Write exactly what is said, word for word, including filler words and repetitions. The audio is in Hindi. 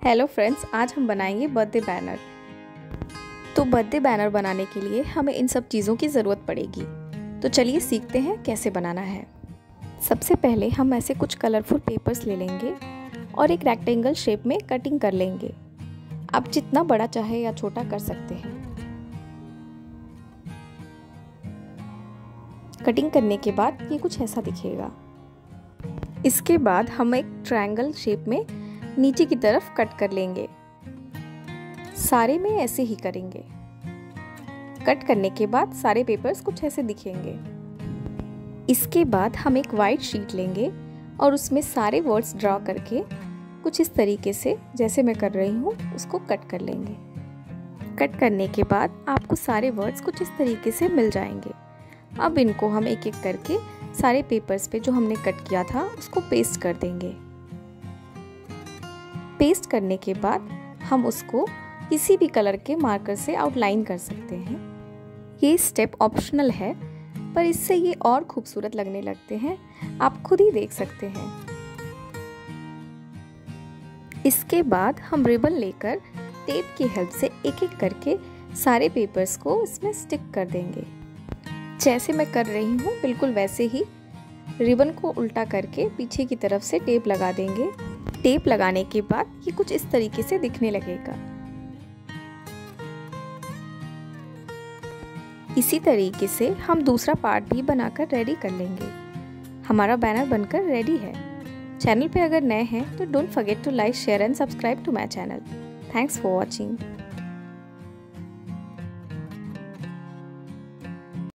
हेलो फ्रेंड्स, आज हम बनाएंगे बर्थडे बैनर। तो बर्थडे बैनर बनाने के लिए हमें इन सब चीज़ों की ज़रूरत पड़ेगी। तो चलिए सीखते हैं कैसे बनाना है। सबसे पहले हम ऐसे कुछ कलरफुल पेपर्स ले लेंगे और एक रेक्टेंगल शेप में कटिंग कर लेंगे। आप जितना बड़ा चाहे या छोटा कर सकते हैं। कटिंग करने के बाद ये कुछ ऐसा दिखेगा। इसके बाद हम एक ट्रायंगल शेप में नीचे की तरफ कट कर लेंगे। सारे में ऐसे ही करेंगे। कट करने के बाद सारे पेपर्स कुछ ऐसे दिखेंगे। इसके बाद हम एक वाइट शीट लेंगे और उसमें सारे वर्ड्स ड्रॉ करके कुछ इस तरीके से, जैसे मैं कर रही हूँ, उसको कट कर लेंगे। कट करने के बाद आपको सारे वर्ड्स कुछ इस तरीके से मिल जाएंगे। अब इनको हम एक एक करके सारे पेपर्स पे जो हमने कट किया था उसको पेस्ट कर देंगे। पेस्ट करने के बाद हम उसको किसी भी कलर के मार्कर से आउटलाइन कर सकते हैं। ये स्टेप ऑप्शनल है, पर इससे ये और खूबसूरत लगने लगते हैं। आप खुद ही देख सकते हैं। इसके बाद हम रिबन लेकर टेप की हेल्प से एक एक करके सारे पेपर्स को इसमें स्टिक कर देंगे। जैसे मैं कर रही हूँ बिल्कुल वैसे ही रिबन को उल्टा करके पीछे की तरफ से टेप लगा देंगे। टेप लगाने के बाद ये कुछ इस तरीके से दिखने लगेगा। इसी तरीके से हम दूसरा पार्ट भी बनाकर रेडी कर लेंगे। हमारा बैनर बनकर रेडी है। चैनल पे अगर नए हैं तो don't forget to like, share and subscribe to my channel. Thanks for watching.